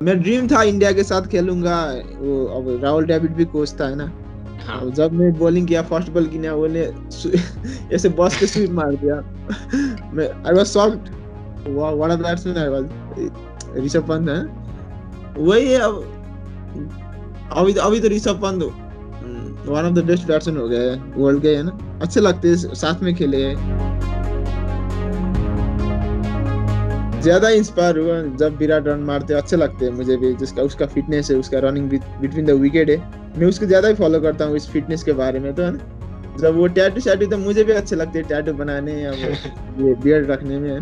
मेरा ड्रीम था इंडिया के साथ खेलूंगा। वो अब राहुल द्रविड़ भी कोच था, है ना। हाँ। अब जब मैं बॉलिंग किया, फर्स्ट बॉल किया, वो ने ऐसे बॉस के स्वीप मार दिया। मैं I was shocked. One of the batsman I was Rishabh Pant है। वही है अब। अभी अभी तो ऋषभ पंत one of the best batsman हो गए वर्ल्ड के, है ना। अच्छे लगते हैं, साथ में खेले। ज्यादा इंस्पायर हुआ जब विराट रन मारते, अच्छे लगते हैं मुझे भी। जिसका उसका फिटनेस है, उसका रनिंग बिटवीन द विकेट है, मैं उसको ज्यादा ही फॉलो करता हूँ इस फिटनेस के बारे में, तो है ना। जब वो टैटू शैटू, तो मुझे भी अच्छे लगते हैं टैटू बनाने या वो ये बियर्ड रखने में, है।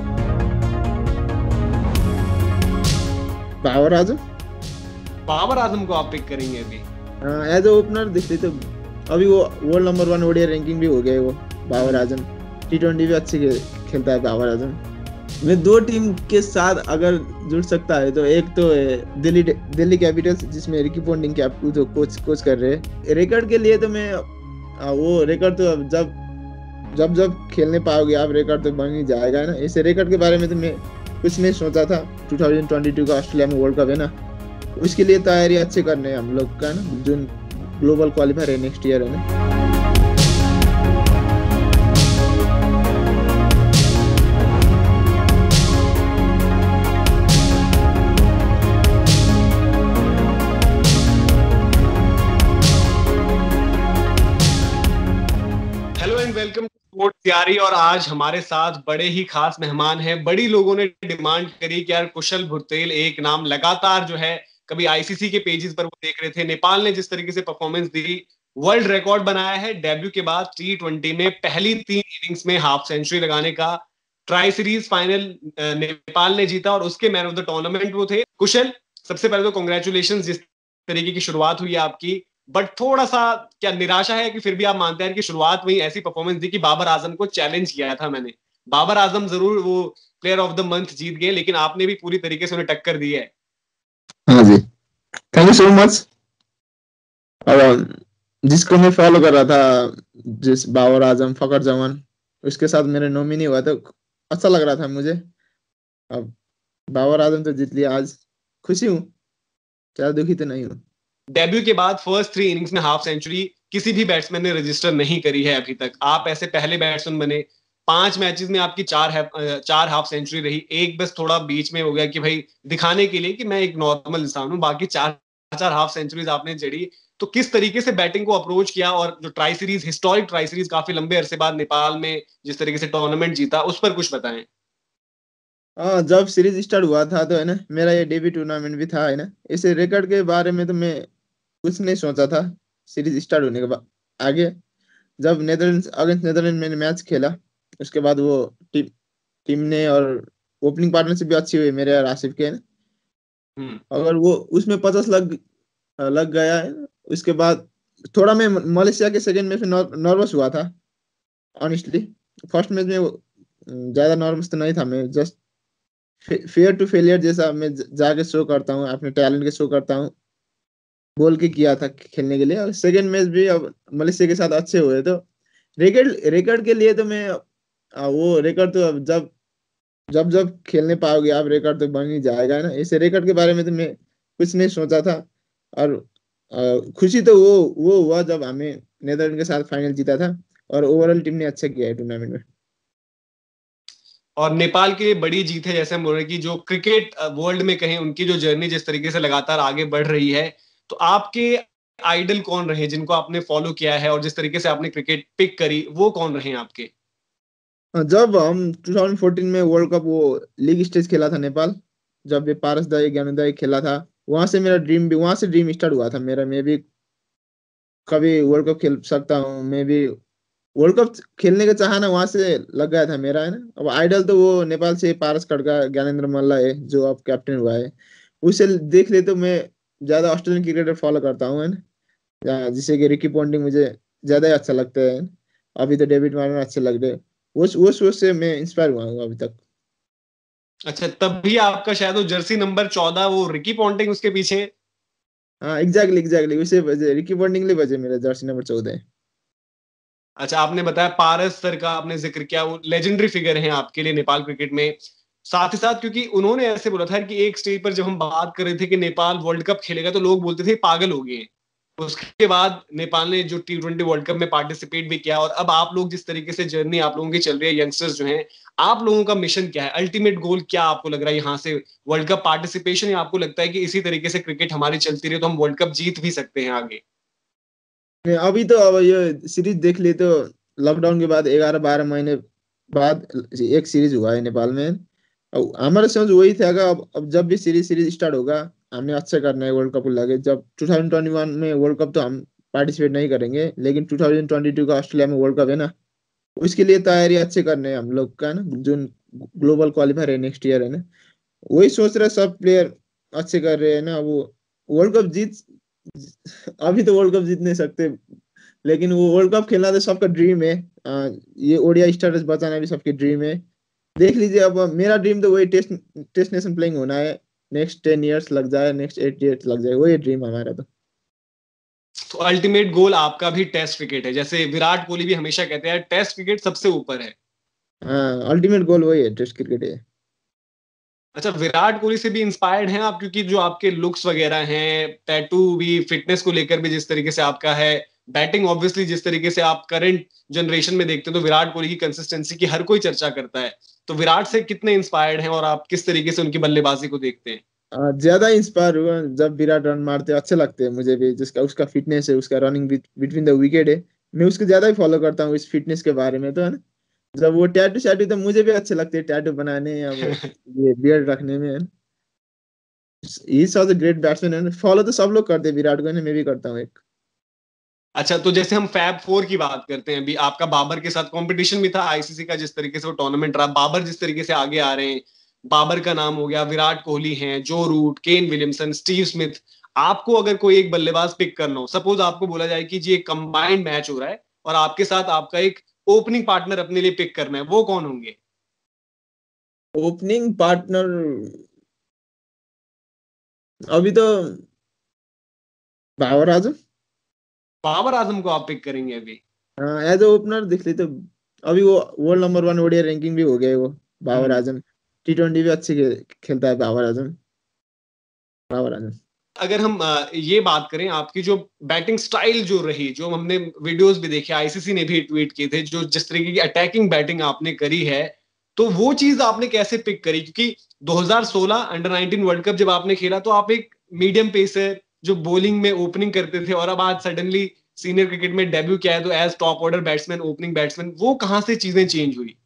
बाबर आजम। बाबर आजम को आप पिक करेंगे अभी? एज ए ओपनर देखते तो अभी वो वर्ल्ड नंबर 1 ओडीआई रैंकिंग भी हो गया है वो बाबर आजम। T20 भी अच्छे खेलता है बाबर आजम। मैं दो टीम के साथ अगर जुड़ सकता है तो एक तो दिल्ली कैपिटल्स, जिसमें रिकी पॉन्टिंग कैप्टन जो कोच कर रहे हैं। रिकॉर्ड के लिए तो मैं वो रिकॉर्ड तो जब जब खेलने पाओगे आप, रिकॉर्ड तो बन ही जाएगा, है ना। इसे रिकॉर्ड के बारे में तो मैं कुछ नहीं सोचा था। 2022 का ऑस्ट्रेलिया में वर्ल्ड कप है ना, उसके लिए तैयारी अच्छे करने हैं हम लोग का, ना। जो ग्लोबल क्वालिफायर है नेक्स्ट ईयर, है ना। वेलकम टू स्पोर्ट्स तैयारी। और आज हमारे साथ बड़े ही खास मेहमान हैं। बड़ी लोगों ने डिमांड करी कि यार कुशल भुरतेल एक नाम लगातार जो है, कभी आईसीसी के पेजेस पर वो देख रहे थे। नेपाल ने जिस तरीके से परफॉर्मेंस दी, वर्ल्ड रिकॉर्ड बनाया है। डेब्यू के बाद T20 में पहली 3 इनिंग्स में हाफ सेंचुरी लगाने का ट्राई सीरीज फाइनल नेपाल ने जीता और उसके मैन ऑफ द टूर्नामेंट वो थे। कुशल, सबसे पहले तो कॉन्ग्रेचुलेशन, जिस तरीके की शुरुआत हुई आपकी। बट थोड़ा सा क्या निराशा है कि फिर भी आप मानते हैं कि शुरुआत में ही ऐसी परफॉर्मेंस दी कि बाबर आजम को चैलेंज किया था मैंने। बाबर आजम जरूर वो प्लेयर ऑफ द मंथ जीत गए, लेकिन आपने भी पूरी तरीके से उन्हें टक्कर दी है। हाँ जी, थैंक यू सो मच। जिसको मैं फॉलो कर रहा था, जिस बाबर आजम, फकर जमान, उसके साथ मेरे नॉमिनी हुआ तो अच्छा लग रहा था मुझे। अब बाबर आजम तो जीत लिया, आज खुशी हूँ, ज्यादा दुखी तो नहीं हूँ। डेब्यू के बाद फर्स्ट 3 इनिंग्स में हाफ सेंचुरी किसी भी बैट्समैन ने रजिस्टर नहीं करी है अभी तक। आप ऐसे पहले बैट्समैन बने। 5 मैचेस में आपकी 4 हाफ सेंचुरी रही। एक बस थोड़ा बीच में हो गया कि भाई दिखाने के लिए कि मैं एक नॉर्मल इंसान हूं, बाकी 4 हाफ सेंचुरीज आपने जड़ी। तो किस तरीके से बैटिंग को अप्रोच किया, और जो tri series, historic tri series काफी लंबे अरसे बाद नेपाल में जिस तरीके से टूर्नामेंट जीता, उस पर कुछ बताएं। हाँ, जब सीरीज स्टार्ट हुआ था तो, है ना, मेरा ये डेब्यू टूर्नामेंट भी था, है ना। इस रिकॉर्ड के बारे में तो मैं कुछ नहीं सोचा था सीरीज स्टार्ट होने के बाद। आगे जब नेदरलैंड्स अगेंस्ट नेदरलैंड मैंने मैच खेला, उसके बाद वो टीम ने, और ओपनिंग पार्टनरशिप भी अच्छी हुई मेरे और आसिफ के, है ना। अगर वो उसमें 50 लग गया है। उसके बाद थोड़ा मैं मलेशिया के सेकंड मैच में नर्वस हुआ था, ऑनेस्टली। फर्स्ट मैच में ज्यादा नर्वस तो नहीं था मैं, जस्ट फेयर टू फेलियर जैसा मैं जाके शो करता हूँ, अपने टैलेंट के शो करता हूँ, बोल के किया था खेलने के लिए। और सेकंड मैच भी अब मलेशिया के साथ अच्छे हुए, तो रिकॉर्ड के लिए तो मैं वो रिकॉर्ड तो अब जब खेलने पाओगे आप, रिकॉर्ड तो बन ही जाएगा, है ना। इस रिकॉर्ड के बारे में तो मैं कुछ नहीं सोचा था। और खुशी तो वो हुआ जब हमें नेदरलैंड के साथ फाइनल जीता था, और ओवरऑल टीम ने अच्छा किया है टूर्नामेंट में। और नेपाल के लिए बड़ी जीत है, जैसे हम बोल रहे हैं कि जो क्रिकेट वर्ल्ड में कहें, उनकी जो जर्नी जिस तरीके से लगातार आगे बढ़ रही है। तो आपके आइडल कौन रहे जिनको आपने फॉलो किया है, और जिस तरीके से आपने क्रिकेट पिक करी, वो कौन रहे आपके? जब हम 2014 में वर्ल्ड कप वो लीग स्टेज खेला था नेपाल, जब ये पारस दाई, ज्ञानोदय खेला था, वहां से ड्रीम स्टार्ट हुआ था मेरा। मैं भी कभी वर्ल्ड कप खेल सकता हूँ, मैं भी वर्ल्ड कप खेलने का चाहना वहां से लग गया था मेरा, है ना। अब आइडल तो वो नेपाल से पारस खड़का, ज्ञानेंद्र मल्ल है, जो अब कैप्टन हुआ है। उसे देख ले तो मैं ज्यादा ऑस्ट्रेलियन क्रिकेटर फॉलो करता हूँ, है ना। जिसे कि रिकी पॉन्टिंग मुझे ज्यादा ही अच्छा लगता है। अभी तो डेविड वार्नर अच्छे लग रहे। वो सोच से मैं इंस्पायर हुआ हूँ अभी तक। अच्छा, तब भी आपका शायद वो जर्सी नंबर 14, वो रिकी पॉन्टिंग उसके पीछे। हाँ, एग्जैक्टली उसे वजह, रिकी पॉन्टिंग ले वजह मेरा जर्सी नंबर 14 है। अच्छा, आपने बताया पारस सर का आपने जिक्र किया, वो लेजेंडरी फिगर हैं आपके लिए नेपाल क्रिकेट में। साथ ही साथ क्योंकि उन्होंने ऐसे बोला था कि एक स्टेज पर जब हम बात कर रहे थे कि नेपाल वर्ल्ड कप खेलेगा तो लोग बोलते थे पागल हो गए। उसके बाद नेपाल ने जो T20 वर्ल्ड कप में पार्टिसिपेट भी किया, और अब आप लोग जिस तरीके से जर्नी आप लोगों की चल रही है, यंगस्टर्स जो हैं, आप लोगों का मिशन क्या है, अल्टीमेट गोल क्या आपको लग रहा है यहाँ से वर्ल्ड कप पार्टिसिपेशन, या आपको लगता है कि इसी तरीके से क्रिकेट हमारी चलती रही तो हम वर्ल्ड कप जीत भी सकते हैं आगे? अभी तो अब ये सीरीज देख ली तो लॉकडाउन के बाद 11-12 महीने बाद एक सीरीज हुआ है नेपाल में। और हमारा सोच वही था कि अब जब भी सीरीज सीरीज स्टार्ट होगा हमने अच्छा करना है वर्ल्ड कप को लाके। जब 2021 में वर्ल्ड कप तो हम पार्टिसिपेट नहीं करेंगे, लेकिन 2022 का ऑस्ट्रेलिया में वर्ल्ड कप है ना, उसके लिए तैयारी अच्छे करने हैं हम लोग का ना, जो ग्लोबल क्वालिफायर है नेक्स्ट ईयर है ना, वही सोच रहे सब प्लेयर अच्छे कर रहे हैं ना। वो वर्ल्ड कप जीत, अभी तो वर्ल्ड कप जीत नहीं सकते, लेकिन वो वर्ल्ड कप खेलना तो सबका ड्रीम है। ये ओडीआई स्टेटस बचाना भी सबकी ड्रीम है। देख लीजिए, अब मेरा ड्रीम तो वही टेस्ट टेस्ट नेशन प्लेइंग होना है। नेक्स्ट 10 ईयर्स लग जाए, नेक्स्ट 8 ईयर्स लग जाए, वही ड्रीम हमारा तो। तो अल्टीमेट गोल आपका भी टेस्ट क्रिकेट है, जैसे विराट कोहली भी हमेशा कहते हैं टेस्ट क्रिकेट सबसे ऊपर है। हाँ, अल्टीमेट गोल वही है, टेस्ट क्रिकेट है। अच्छा, विराट कोहली से भी इंस्पायर्ड हैं आप? क्योंकि जो आपके लुक्स वगैरह हैं, टैटू भी, फिटनेस को लेकर भी जिस तरीके से आपका है, बैटिंग ऑब्वियसली जिस तरीके से आप करंट जनरेशन में देखते हो, तो विराट कोहली की कंसिस्टेंसी की हर कोई चर्चा करता है। तो विराट से कितने इंस्पायर्ड हैं और आप किस तरीके से उनकी बल्लेबाजी को देखते हैं? ज्यादा इंस्पायर हुआ जब विराट रन मारते हैं, अच्छे लगते हैं मुझे भी। जिसका उसका फिटनेस है, उसका रनिंग बिटवीन द विकेट है, मैं उसको ज्यादा ही फॉलो करता हूँ इस फिटनेस के बारे में तो है ना। जब वो टैटू शैटू तो मुझे भी अच्छे लगते हैं, टैटू बनाने या वो ये बियर्ड रखने में है ना। He is a great batsman है, फॉलो तो सब लोग करते हैं विराट को, है ना, मैं भी करता हूँ एक। अच्छा, तो जैसे हम फैब फोर की बात करते हैं, अभी आपका बाबर के साथ कंपटीशन भी था आईसीसी का, जिस तरीके से वो टूर्नामेंट रहा, बाबर जिस तरीके से आगे आ रहे हैं, बाबर का नाम हो गया, विराट कोहली हैं, Joe Root, Kane Williamson, Steve Smith, आपको अगर कोई एक बल्लेबाज पिक करना हो, सपोज आपको बोला जाए कि जी एक कंबाइंड मैच हो रहा है और आपके साथ आपका एक ओपनिंग पार्टनर अपने लिए पिक करना है, वो कौन होंगे? ओपनिंग पार्टनर अभी तो बाबर आजम। बाबर आजम को आप पिक करेंगे अभी? एज ए ओपनर देख ली तो अभी वो वर्ल्ड नंबर 1 ओडीआई रैंकिंग भी हो गया है वो, बाबर हम्म। आजम। T20 भी अच्छे खेलता है बाबर आजम। बाबर आजम। अगर हम ये बात करें आपकी जो बैटिंग स्टाइल जो रही, जो हमने वीडियोस भी देखे, आईसीसी ने भी ट्वीट किए थे, जो जिस तरीके की अटैकिंग बैटिंग आपने करी है, तो वो चीज आपने कैसे पिक करी? क्योंकि 2016 अंडर 19 वर्ल्ड कप जब आपने खेला तो आप एक मीडियम पेसर जो बॉलिंग में ओपनिंग करते थे, और अब आज सडनली सीनियर क्रिकेट में डेब्यू किया है तो as top order batsman, opening batsman, वो कहां से चीजें चेंज हुई?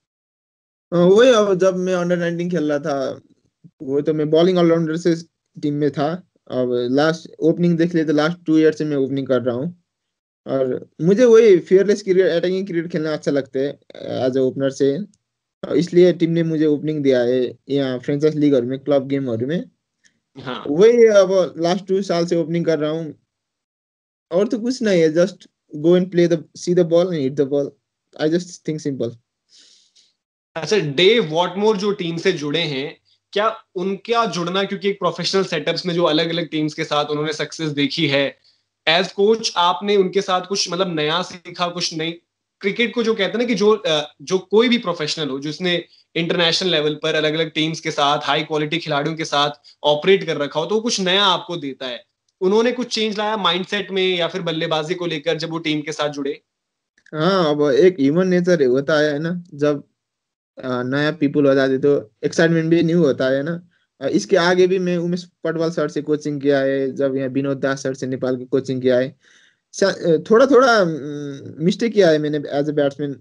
वही, अब जब मैं अंडर 19 खेल रहा था, वो तो मैं बॉलिंग ऑलराउंडर से टीम में था। अब लास्ट ओपनिंग देख लिए तो लास्ट 2 ईयर से मैं ओपनिंग कर रहा हूँ। और मुझे वही फियरलेस क्रिकेट, अटैकिंग क्रिकेट खेलना अच्छा लगता है एज ए ओपनर से। इसलिए टीम ने मुझे ओपनिंग दिया है यहाँ फ्रेंचाइज लीग और में, क्लब गेम और में। हाँ। वही अब लास्ट 2 साल से ओपनिंग कर रहा हूँ। और तो कुछ नहीं है, just go and play the see the ball and hit the ball. I just think simple. अच्छा, डेव वॉटमोर जो टीम से जुड़े हैं, क्या उनका जुड़ना, क्योंकि एक प्रोफेशनल सेटअप्स में जो अलग अलग टीम्स के साथ उन्होंने सक्सेस देखी है, एज कोच आपने उनके साथ कुछ मतलब नया सीखा, कुछ नई क्रिकेट को जो कहते हैं ना कि जो कोई भी प्रोफेशनल हो जिसने इंटरनेशनल लेवल पर अलग अलग टीम्स के साथ हाई क्वालिटी खिलाड़ियों के साथ ऑपरेट कर रखा हो, तो वो कुछ नया आपको देता है। उन्होंने कुछ चेंज लाया माइंडसेट में या फिर बल्लेबाजी को लेकर जब वो टीम के साथ जुड़े? हाँ, अब एक ह्यूमन नेचर होता है ना, जब नया पीपल हो जाते तो एक्साइटमेंट भी न्यू होता है ना। इसके आगे भी मैं उमेश पटवाल सर से कोचिंग किया है, जब यहाँ विनोद दास सर से नेपाल की कोचिंग किया है। थोड़ा थोड़ा मिस्टेक किया है मैंने एज ए बैट्समैन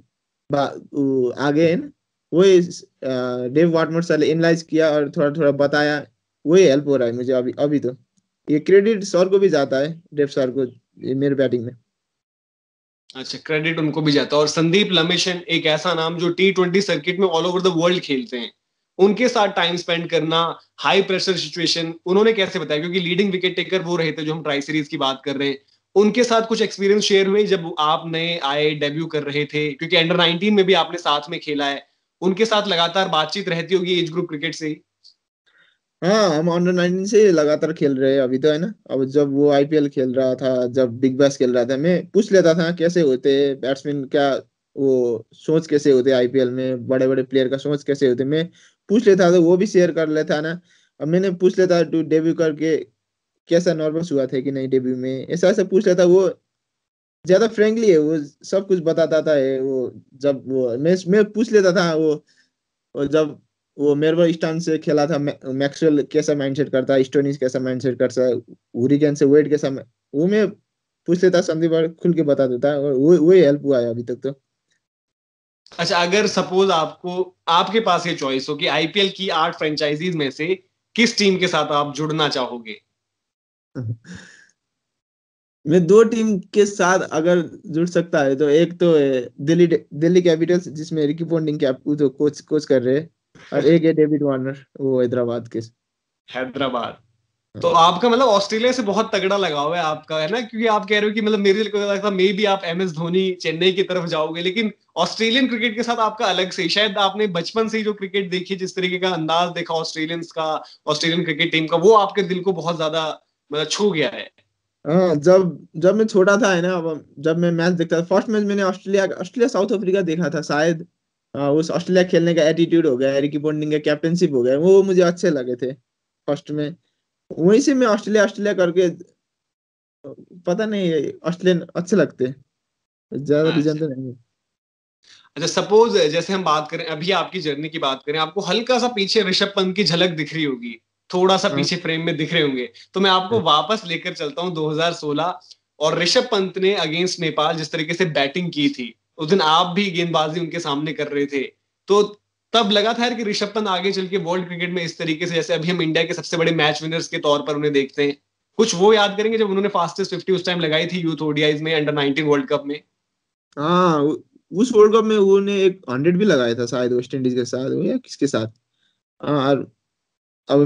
आगे है ना। वही डेव वाटमोर सर ने एनालाइज किया और थोड़ा थोड़ा बताया, वही हेल्प हो रहा है मुझे अभी अभी तो। ये क्रेडिट सर को भी जाता है, डेव सर को, ये मेरे बैटिंग में। अच्छा, क्रेडिट उनको भी जाता है। और संदीप लमेशन, एक ऐसा नाम जो T20 सर्किट में ऑल ओवर द वर्ल्ड खेलते हैं, उनके साथ टाइम स्पेंड करना, हाई प्रेशर सिचुएशन, उन्होंने कैसे बताया? क्योंकि लीडिंग विकेट टेकर वो रहे थे जो हम ट्राई सीरीज की बात कर रहे हैं, उनके साथ कुछ एक्सपीरियंस शेयर हुए जब आप नए आए, डेब्यू कर रहे थे? क्योंकि अंडर 19 में भी आपने साथ में खेला है, उनके साथ लगातार बातचीत रहती होगी एज ग्रुप क्रिकेट से ही। हाँ, हम अंडर 19 से लगातार खेल रहे हैं अभी तो है ना। अब जब वो आईपीएल खेल रहा था, जब बिग बैश खेल रहा था, मैं पूछ लेता था कैसे होते बैट्समैन, क्या वो सोच कैसे होते आईपीएल में, बड़े बड़े प्लेयर का सोच कैसे होते, मैं पूछ लेता तो वो भी शेयर कर लेता ना। अब मैंने पूछ लेता तू डेब्यू करके कैसा नर्वस हुआ था कि नहीं डेब्यू में, ऐसा ऐसा पूछ लेता। वो ज्यादा फ्रेंकली है, वो सब कुछ बताता था। वो जब वो मैं पूछ लेता था वो जब वो मेलबर्न स्टान से खेला था, मैक्सवेल कैसा माइंडसेट करता है, स्टोनिस कैसा माइंडसेट करता है, हुरिकेन से वेट कैसा वो मैं पूछ लेता, संदीप और खुल के बता देता, और वो वही हेल्प हुआ है अभी तक तो। अच्छा, अगर सपोज आपको आपके पास ये चॉइस हो कि आईपीएल की 8 फ्रेंचाइजीज में से किस टीम के साथ आप जुड़ना चाहोगे? मैं दो टीम के साथ अगर जुड़ सकता है तो एक तो है दिल्ली दिल्ली कैपिटल्स, जिसमें रिकी पॉन्टिंग के आपको तो कोच कोच कर रहे हैं, और एक है डेविड वार्नर, वो हैदराबाद के। हैदराबाद। तो हाँ। आपका मतलब ऑस्ट्रेलिया से बहुत तगड़ा लगाव है आपका, है ना? क्योंकि आप कह रहे हो कि मतलब मेरे को लगता मे भी आप एमएस धोनी चेन्नई की तरफ जाओगे, लेकिन ऑस्ट्रेलियन क्रिकेट के साथ आपका अलग से, शायद आपने बचपन से ही जो क्रिकेट देखी, जिस तरीके का अंदाज देखा ऑस्ट्रेलियंस का, ऑस्ट्रेलियन क्रिकेट टीम का, वो आपके दिल को बहुत ज्यादा मतलब छू गया है। हाँ, जब जब मैं छोटा था है ना, अब जब मैं मैच देखता था, फर्स्ट मैच मैंने ऑस्ट्रेलिया ऑस्ट्रेलिया साउथ अफ्रीका देखा था शायद। उस ऑस्ट्रेलिया खेलने का एटीट्यूड हो गया, रिकी पॉन्टिंग का कैप्टनशिप हो गया, वो मुझे अच्छे लगे थे फर्स्ट में। वहीं से मैं ऑस्ट्रेलिया ऑस्ट्रेलिया करके, पता नहीं, ऑस्ट्रेलियन अच्छे लगते हैं, ज्यादा रीजन अच्छा तो नहीं है। अच्छा, सपोज जैसे हम बात करें अभी आपकी जर्नी की बात करें, आपको हल्का सा पीछे ऋषभ पंत की झलक दिख रही होगी, थोड़ा सा हाँ, पीछे फ्रेम में दिख रहे होंगे, तो मैं आपको वापस लेकर चलता हूँ 2016। और ऋषभ पंत ने अगेंस्ट नेपाल जिस तरीके से बैटिंग की थी, उस दिन आप भी गेंदबाजी उनके सामने कर रहे थे, तो तब लगा था यार कि ऋषभ पंत आगे चल के वर्ल्ड क्रिकेट में इस तरीके से, जैसे अभी हम इंडिया के सबसे बड़े मैच विनर्स के तौर पर उन्हें देखते हैं, कुछ वो याद करेंगे जब उन्होंने फास्टेस्ट 50 उस टाइम लगाई थी यूथ ओडीआईज में, अंडर 19 वर्ल्ड कप में? हाँ, उस वर्ल्ड कप में उन्होंने एक 100 भी लगाया था शायद, वेस्ट इंडीज के साथ, वो या किसके साथ। हाँ, और अब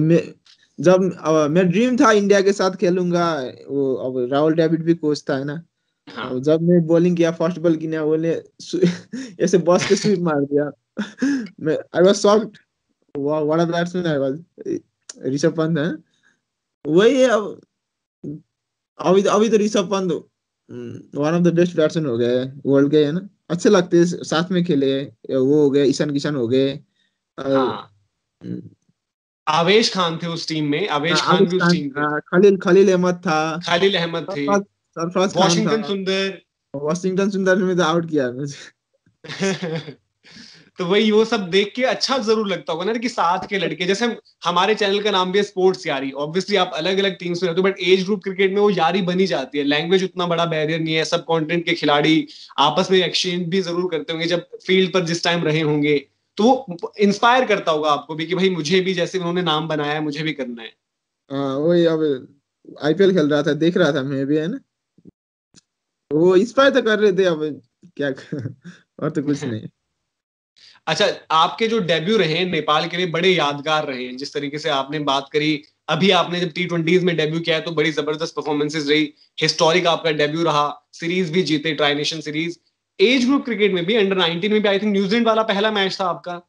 मैं ड्रीम था इंडिया के साथ खेलूंगा। वो अब राहुल द्रविड़ भी कोच था है ना। अब हाँ जब मैं बॉलिंग किया, फर्स्ट बॉल किया, बोले ऐसे बॉस के स्वीप मार दिया। मैं I was shocked, what a batsman I was. Rishabh Pant है, वही है। अब अभी तो ऋषभ पंत one of the best batsman हो गए वर्ल्ड के, है ना। अच्छे लगते हैं, साथ में खेले, वो हो गए, ईशान किशन हो गए, और हाँ, आवेश खान थे उस टीम में, आवेश खान आबिद भी उस खान, टीम के थे, खलील खलील अहमद था, खालिद अहमद थे, सरफराज सरफराज खान था। वॉशिंगटन सुंदर। वॉशिंगटन सुंदर में तो आउट किया मुझे। तो वही वो सब देख के अच्छा जरूर लगता होगा ना कि साथ के लड़के, जैसे हमारे चैनल का नाम भी है स्पोर्ट्स यारी, ऑब्वियसली आप अलग अलग टीम्स में रहते हो, बट एज ग्रुप क्रिकेट में वो यारी बनी जाती है, लैंग्वेज उतना बड़ा बैरियर नहीं है, सब कॉन्टिनेंट के खिलाड़ी आपस में एक्सचेंज भी जरूर करते होंगे जब फील्ड पर जिस टाइम रहे होंगे, तो वो इंस्पायर करता होगा आपको भी कि भाई मुझे भी जैसे उन्होंने नाम बनाया है मुझे भी करना है। हाँ, वही। अब आईपीएल खेल रहा था, देख रहा था मैं भी, है ना। वो इंस्पायर तो कर रहे थे, अब क्या और तो कुछ नहीं। अच्छा, आपके जो डेब्यू रहे हैं नेपाल के लिए बड़े यादगार रहे हैं, जिस तरीके से आपने बात करी, अभी आपने जब टी20 में डेब्यू किया है तो बड़ी जबरदस्त परफॉर्मेंसेस रही, हिस्टोरिक आपका डेब्यू रहा, सीरीज भी जीते, tri nation series, age group cricket में भी अंडर 19 में भी आई थिंक न्यूजीलैंड वाला पहला मैच था आपका,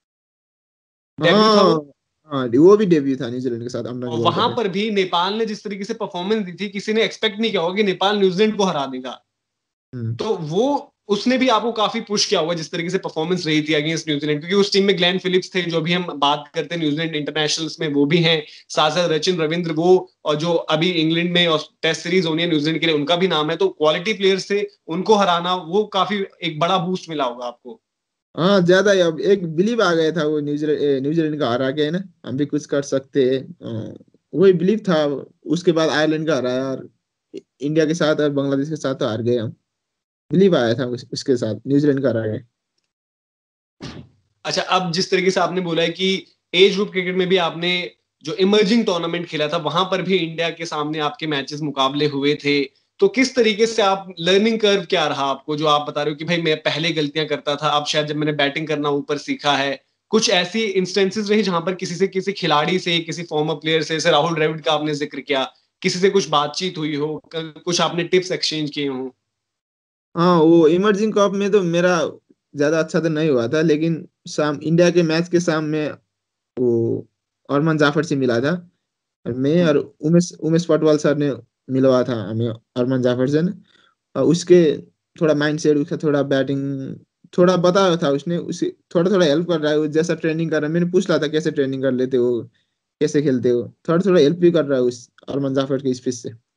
डेब्यू था हाँ। वो। हाँ, वो भी डेब्यू था न्यूजीलैंड के साथ अंडर और वर्ल्ड कप वहां में। पर भी नेपाल ने जिस तरीके से परफॉर्मेंस दी थी, किसी ने एक्सपेक्ट नहीं किया होगा कि नेपाल न्यूजीलैंड को हरा देगा, हम्म। तो वो उसने भी आपको काफी पुश किया होगा जिस तरीके से परफॉर्मेंस रही थी अगेंस्ट न्यूजीलैंड, क्योंकि उस टीम में ग्लेन फिलिप्स थे जो भी हम बात करते हैं न्यूजीलैंड इंटरनेशनल्स में वो भी हैं, साथ साथ रचिन रविंद्र वो, और जो अभी इंग्लैंड में और टेस्ट सीरीज होनी है न्यूजीलैंड के लिए उनका भी नाम है, तो क्वालिटी प्लेयर्स थे, उनको हराना वो काफी एक बड़ा बूस्ट मिला होगा आपको। हाँ, ज्यादा ही। अब एक बिलीव आ गया था, वो न्यूजीलैंड न्यूजीलैंड का हरा के, है ना, हम भी कुछ कर सकते हैं। वही बिलीव था। उसके बाद आयरलैंड का हराया, और इंडिया के साथ और बांग्लादेश के साथ तो हार गए हम। बिलीव आया था उसके साथ, न्यूजीलैंड का हरा के। अच्छा, अब जिस तरीके से आपने बोला है कि एज ग्रुप क्रिकेट में भी आपने जो इमर्जिंग टूर्नामेंट खेला था वहां पर भी इंडिया के सामने आपके मैचेस मुकाबले हुए थे, तो किस तरीके से आप लर्निंग कर्व क्या रहा आपको, जो आप बता रहे हो कि भाई मैं पहले गलतियां करता था, अब शायद जब मैंने बैटिंग करना ऊपर सीखा है, कुछ ऐसी इंस्टेंसेस रही जहां पर किसी से, किसी खिलाड़ी से, किसी फॉर्मर प्लेयर से, जैसे राहुल द्रविड़ का आपने जिक्र किया, किसी से कुछ बातचीत हुई हो, कुछ आपने टिप्स एक्सचेंज किए हो? हाँ, वो इमर्जिंग कप में तो मेरा ज्यादा अच्छा तो नहीं हुआ था, लेकिन शाम इंडिया के मैच के सामने वो अरमान जाफर से मिला था। और मैं और उमेश उमेश पटवाल सर ने मिलवा था हमें अरमान जाफर से न। और उसके थोड़ा माइंड सेट, उसका थोड़ा बैटिंग थोड़ा बताया था उसने, उसे थोड़ा-थोड़ा हेल्प कर रहा है, वो जैसा ट्रेनिंग कर रहा है, मैंने पूछ रहा था कैसे ट्रेनिंग कर लेते हो? कैसे खेलते हो? थोड़ा-थोड़ा हेल्प भी कर रहा है उस अरमान जाफर की स्पीच से।